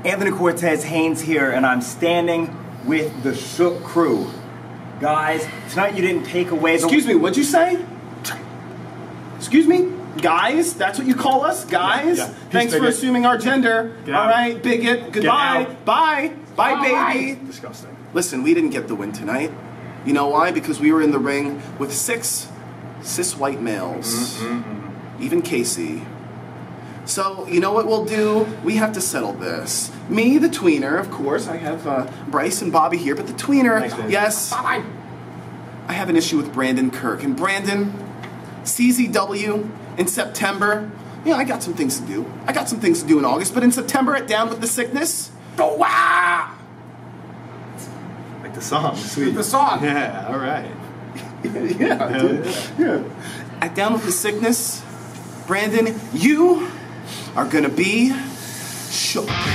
Anthony Cortez Haynes here, and I'm standing with the Shook crew. Guys, tonight you didn't take away the... Excuse me, what'd you say? Excuse me? Guys? That's what you call us? Guys? Yeah. Thanks for assuming our gender. Alright, bigot. Goodbye. Bye. Bye, baby. Disgusting. Listen, we didn't get the win tonight. You know why? Because we were in the ring with 6 cis white males. Even Casey. So, you know what we'll do? We have to settle this. Me, the tweener, of course. I have Bryce and Bobby here, but the tweener, Thanks, man. yes. I have an issue with Brandon Kirk. And Brandon, CZW in September, you know, I got some things to do. I got some things to do in August, but in September at Down with the Sickness, go wow! Like the song, sweet. The song. Yeah, all right. Yeah, dude. Yeah. At Down with the Sickness, Brandon, you are gonna be shook.